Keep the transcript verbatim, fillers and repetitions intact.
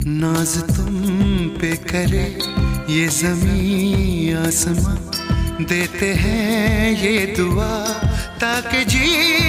नाज तुम पे करे ये ज़मीं आसमां, देते हैं ये दुआ ताकि जी